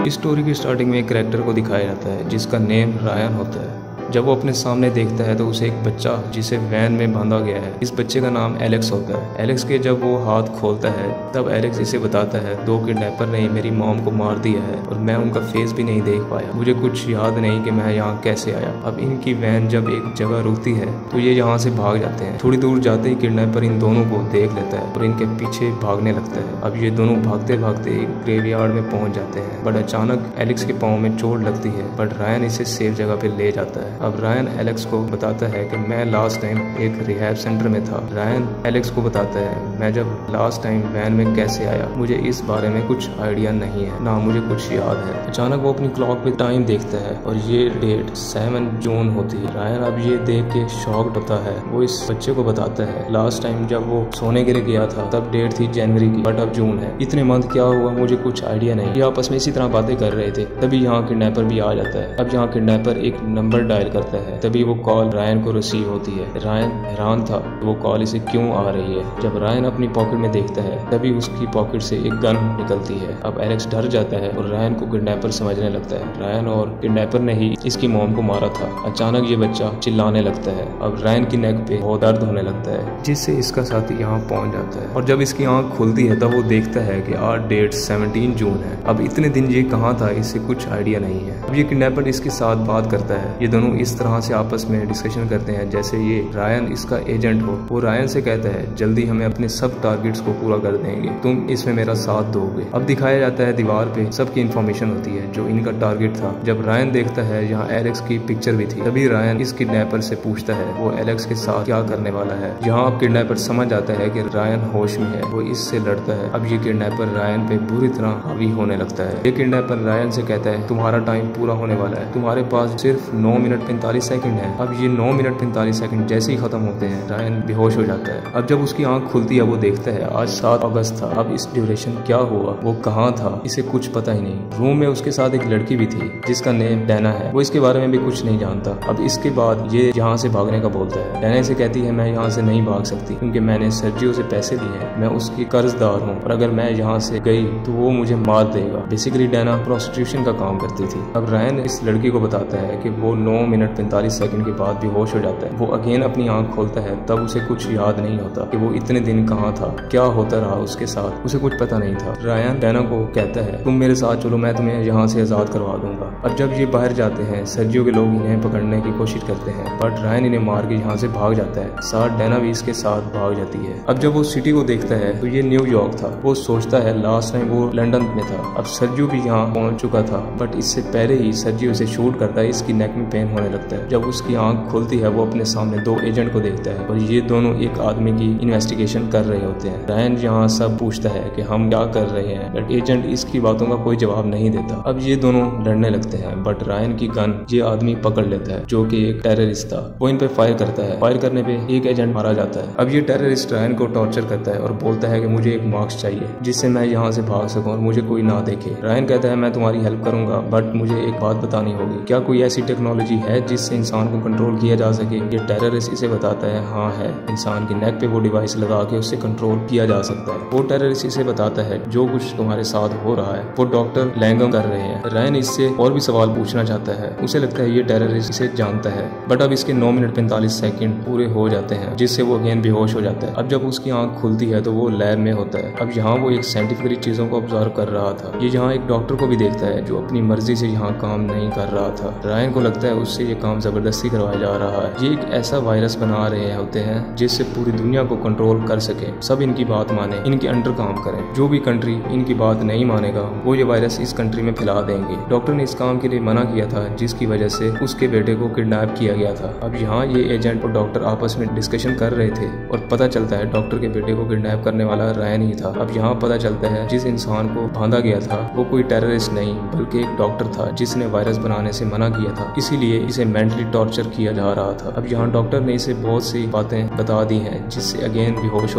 इस स्टोरी की स्टार्टिंग में एक कैरेक्टर को दिखाया जाता है जिसका नेम रायन होता है। जब वो अपने सामने देखता है तो उसे एक बच्चा जिसे वैन में बांधा गया है, इस बच्चे का नाम एलेक्स होता है। एलेक्स के जब वो हाथ खोलता है तब एलेक्स इसे बताता है 2 किडनैपर ने मेरी मॉम को मार दिया है और मैं उनका फेस भी नहीं देख पाया। मुझे कुछ याद नहीं कि मैं यहाँ कैसे आया। अब इनकी वैन जब एक जगह रुकती है तो ये यहाँ से भाग जाते हैं। थोड़ी दूर जाते ही किडनैपर इन दोनों को देख लेता है और इनके पीछे भागने लगता है। अब ये दोनों भागते भागते एक ग्रेवयार्ड में पहुंच जाते हैं, बट अचानक एलेक्स के पाँव में चोट लगती है, बट रायन इसे सेफ जगह पे ले जाता है। अब रायन एलेक्स को बताता है कि मैं लास्ट टाइम एक रिहैब सेंटर में था। रायन एलेक्स को बताता है मैं जब लास्ट टाइम वैन में कैसे आया, मुझे इस बारे में कुछ आइडिया नहीं है, ना मुझे कुछ याद है। अचानक वो अपनी क्लॉक पे टाइम देखता है और ये डेट 7 जून होती है। रायन अब ये देख के शॉक्ड होता है। वो इस बच्चे को बताता है लास्ट टाइम जब वो सोने के लिए गया था तब डेट थी जनवरी की, बट अब जून है। इतने मंथ क्या हुआ मुझे कुछ आइडिया नहीं। ये आपस में इसी तरह बातें कर रहे थे, तभी यहाँ किडनैपर भी आ जाता है। अब यहाँ किडनैपर एक नंबर डायल करता है, तभी वो कॉल रायन को रिसीव होती है। रायन हैरान था वो कॉल इसे क्यों आ रही है। जब रायन अपनी पॉकेट में देखता है तभी उसकी पॉकेट से एक गन निकलती है। अब एलेक्स डर जाता है और रायन को किडनैपर समझने लगता है। रायन और किडनैपर ने ही इसकी मॉम को मारा था। अचानक ये बच्चा चिल्लाने लगता है। अब रायन की नेक पे बहुत दर्द होने लगता है, जिससे इसका साथी यहाँ पहुंच जाता है। और जब इसकी आंख खुलती है तब वो देखता है कि आज डेट 17 जून है। अब इतने दिन ये कहाँ था इसे कुछ आइडिया नहीं है। अब ये किडनैपर इसके साथ बात करता है। ये दोनों इस तरह से आपस में डिस्कशन करते हैं जैसे ये रायन इसका एजेंट हो। वो रायन से कहता है जल्दी हमें अपने सब टारगेट्स को पूरा कर देंगे, तुम इसमें मेरा साथ दोगे। अब दिखाया जाता है दीवार पे सबकी इन्फॉर्मेशन होती है जो इनका टारगेट था। जब रायन देखता है यहाँ एलेक्स की पिक्चर भी थी, तभी रायन इस किडनैपर से पूछता है वो एलेक्स के साथ क्या करने वाला है। यहाँ अब किडनैपर समझ जाता है कि रायन होश में है, वो इससे लड़ता है। अब ये किडनैपर रायन पे बुरी तरह हावी होने लगता है। ये किडनैपर रायन से कहता है तुम्हारा टाइम पूरा होने वाला है, तुम्हारे पास सिर्फ 9 मिनट 45 सेकंड है। अब ये 9 मिनट 45 सेकंड जैसे ही खत्म होते हैं रायन बेहोश हो जाता है। अब जब उसकी आंख खुलती है वो देखता है आज 7 अगस्त था। अब इस ड्यूरेशन क्या हुआ, वो कहाँ था, इसे कुछ पता ही नहीं। रूम में उसके साथ एक लड़की भी थी जिसका नेम डैना है। वो इसके बारे में भी कुछ नहीं जानता। अब इसके बाद ये यहाँ से भागने का बोलता है। डैना से कहती है मैं यहाँ से नहीं भाग सकती क्योंकि मैंने सर्जियो से पैसे लिए हैं, मैं उसकी कर्जदार हूँ और अगर मैं यहाँ से गई तो वो मुझे मार देगा। बेसिकली डैना प्रोस्टिट्यूशन का काम करती थी। अब रायन इस लड़की को बताता है कि वो 9 मिनट 45 सेकंड के बाद बेहोश हो जाता है। वो अगेन अपनी आंख खोलता है तब उसे कुछ याद नहीं होता कि वो इतने दिन कहाँ था, क्या होता रहा उसके साथ, उसे कुछ पता नहीं था। रायन डैना को कहता है तुम मेरे साथ चलो, मैं तुम्हें यहाँ से आजाद करवा दूंगा। अब जब ये बाहर जाते हैं सर्जियो के लोग इन्हें पकड़ने की कोशिश करते हैं, बट रायन इन्हें मार के यहाँ से भाग जाता है। साथ डैना भी इसके साथ भाग जाती है। अब जब वो सिटी को देखता है तो ये न्यूयॉर्क था। वो सोचता है लास्ट टाइम वो लंदन में था। अब सर्जियो भी यहाँ पहुंच चुका था, बट इससे पहले ही सर्जियो इसे शूट करता है। इसकी नेक में पेन होने लगता है। जब उसकी आंख खुलती है वो अपने सामने 2 एजेंट को देखता है और ये दोनों एक आदमी की इन्वेस्टिगेशन कर रहे होते हैं। रायन यहाँ सब पूछता है कि हम क्या कर रहे हैं, बट एजेंट इसकी बातों का कोई जवाब नहीं देता। अब ये दोनों लड़ने लगते हैं, बट रायन की गन ये आदमी पकड़ लेता है जो कि एक टेररिस्ट था। वो इन पे फायर करता है। फायर करने पे एक एजेंट मारा जाता है। अब ये टेररिस्ट रायन को टॉर्चर करता है और बोलता है कि मुझे एक मास्क चाहिए जिससे मैं यहाँ से भाग सकूं और मुझे कोई ना देखे। रायन कहता है मैं तुम्हारी हेल्प करूंगा, बट मुझे एक बात बतानी होगी, क्या कोई ऐसी टेक्नोलॉजी है जिससे इंसान को कंट्रोल किया जा सके। ये टेररिस्ट इसे बताता है हाँ है, इंसान की नेक पे वो डिवाइस लगा के उससे कंट्रोल किया जा सकता है। वो टेररिस्ट इसे बताता है जो कुछ तुम्हारे साथ हो रहा है वो डॉक्टर लैंगम कर रहे हैं। रायन इससे और भी सवाल पूछना चाहता है। उसे लगता है ये टेररिस्ट इसे जानता है, बट अब इसके 9 मिनट 45 सेकंड पूरे हो जाते हैं जिससे वो अगेन बेहोश हो जाता है। अब जब उसकी आंख खुलती है तो वो लैब में होता है। अब यहाँ वो एक साइंटिफिकली चीजों को ऑब्जर्व कर रहा था। ये यहाँ एक डॉक्टर को भी देखता है जो अपनी मर्जी से यहाँ काम नहीं कर रहा था। रायन को लगता है उससे ये काम जबरदस्ती करवाया जा रहा है। ये एक ऐसा वायरस बना रहे होते हैं जिससे पूरी दुनिया को कंट्रोल कर सके, सब इनकी बात माने, इनके अंडर काम करें। जो भी कंट्री इनकी बात नहीं मानेगा वो ये वायरस इस कंट्री में फैला देंगे। डॉक्टर ने इस काम के लिए मना किया था जिसकी वजह से उसके बेटे को किडनैप किया गया था। अब यहाँ ये एजेंट और डॉक्टर आपस में डिस्कशन कर रहे थे और पता चलता है डॉक्टर के बेटे को किडनैप करने वाला रायन ही था। अब यहाँ पता चलता है जिस इंसान को बांधा गया था वो कोई टेररिस्ट नहीं बल्कि एक डॉक्टर था जिसने वायरस बनाने से मना किया था, इसीलिए इसे मेंटली टॉर्चर किया जा रहा था। अब यहाँ डॉक्टर ने इसे बहुत सी बातें बता दी हैं जिससे अगेन बेहोश हो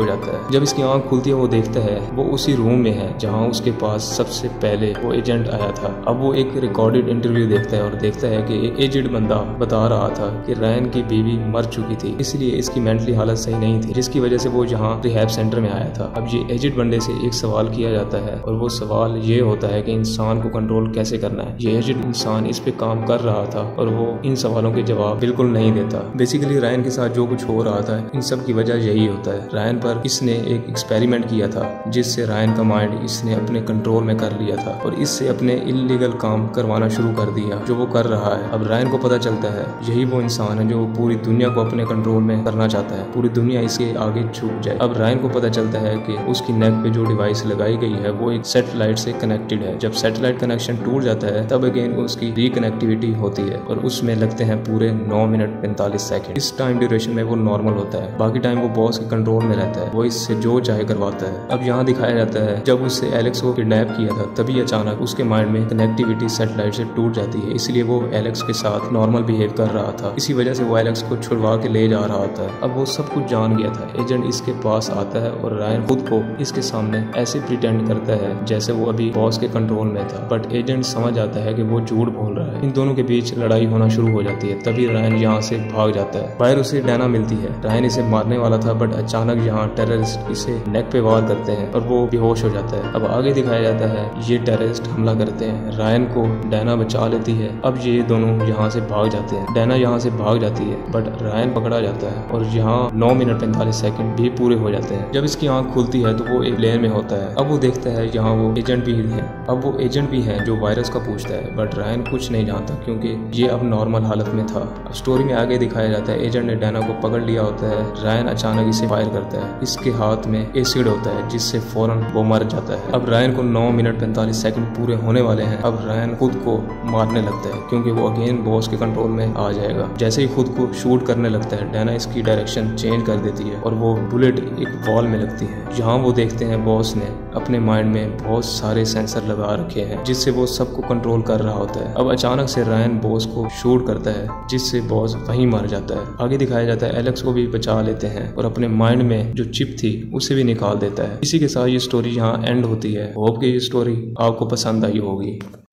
जाता है। जब इसकी आंख खुलती है वो देखता है वो उसी रूम में है जहाँ उसके पास सबसे पहले वो एजेंट आया था। अब वो एक रिकॉर्डेड इंटरव्यू देखता है और देखता है कि एक एजेड बंदा बता रहा था कि रायन की बीवी मर चुकी थी, इसलिए इसकी मेंटली हालत सही नहीं थी, जिसकी वजह से वो यहाँ रिहैब सेंटर में आया था। अब ये एजेड बंदे से एक सवाल किया जाता है और वो सवाल ये होता है कि इंसान को कंट्रोल कैसे करना है। ये एजेड इंसान इस पे काम कर रहा था और वो इन सवालों के जवाब बिल्कुल नहीं देता। बेसिकली रायन के साथ जो कुछ हो रहा था इन सब की वजह यही होता है। रायन पर इसने एक एक्सपेरिमेंट किया था जिससे रायन का माइंड इसने अपने कंट्रोल में कर लिया था और इससे अपने इल्लीगल काम करवाना शुरू कर दिया जो वो कर रहा है। अब रायन को पता चलता है यही वो इंसान है जो पूरी दुनिया को अपने कंट्रोल में करना चाहता है, पूरी दुनिया इसके आगे झुक जाए। अब रायन को पता चलता है कि उसकी नेक पे जो डिवाइस लगाई गई है वो एक सैटेलाइट से कनेक्टेड है। जब सैटेलाइट कनेक्शन टूट जाता है तब अगेन उसकी रिकनेक्टिविटी होती है और उसमें लगते हैं पूरे 9 मिनट 45 सेकंड। इस टाइम ड्यूरेशन में वो नॉर्मल होता है, बाकी टाइम वो बॉस के कंट्रोल में रहता है, वो इससे जो चाहे करवाता है। अब यहाँ दिखाया जाता है जब उससे एलेक्स को किडनैप किया था तभी अचानक उसके माइंड में कनेक्टिविटी सैटेलाइट से टूट जाती है, इसलिए वो एलेक्स के साथ नॉर्मल बिहेव कर रहा था। इसी वजह से वो एलेक्स को छुड़वा के ले जा रहा होता है। अब वो सब कुछ जान गया था। एजेंट इसके पास आता है और रायन खुद को इसके सामने ऐसे प्रिटेंड करता है जैसे वो अभी बॉस के कंट्रोल में था, बट एजेंट समझ आता है कि वो झूठ बोल रहा है। इन दोनों के बीच लड़ाई होना शुरू हो जाती है। तभी रायन यहाँ से भाग जाता है। बाहर उसे डैना मिलती है। रायन इसे मारने वाला था बट अचानक यहाँ टेररिस्ट इसे नेक पे वार करते हैं और वो बेहोश हो जाता है। अब आगे दिखाया जाता है ये टेररिस्ट हमला करते हैं, रायन को डैना बचा लेती है। अब ये दोनों यहाँ से भाग जाते हैं। डैना यहाँ से भाग जाती है बट रायन पकड़ा जाता है और यहाँ 9 मिनट 45 सेकंड भी पूरे हो जाते हैं। जब इसकी आंख खुलती है तो वो एक प्लेन में होता है। अब वो देखता है यहाँ वो एजेंट भी है। अब वो एजेंट भी है जो वायरस का पूछता है बट रायन कुछ नहीं जानता क्योंकि ये अब नॉर्मल हालत में था। अब स्टोरी में आगे दिखाया जाता है एजेंट ने डैना को पकड़ लिया होता है। रायन अचानक इसे फायर करता है। इसके हाथ में एसिड होता है जिससे फौरन वो मर जाता है। अब रायन को 9 मिनट 45 सेकंड पूरे होने वाले हैं। अब रायन खुद को मारने लगता है क्योंकि वो अगेन बॉस के कंट्रोल में आ जाएगा। जैसे ही खुद को शूट करने लगता है डैना इसकी डायरेक्शन चेंज कर देती है और वो बुलेट एक वॉल में लगती है। यहाँ वो देखते हैं बॉस ने अपने माइंड में बहुत सारे सेंसर लगा रखे हैं जिससे वो सबको कंट्रोल कर रहा होता है। अब अचानक से रायन बॉस को शूट करता है जिससे बॉस वहीं मर जाता है। आगे दिखाया जाता है एलेक्स को भी बचा लेते हैं और अपने माइंड में जो चिप थी उसे भी निकाल देता है। इसी के साथ ये स्टोरी यहाँ एंड होती है। होप कि ये स्टोरी आपको पसंद आई होगी।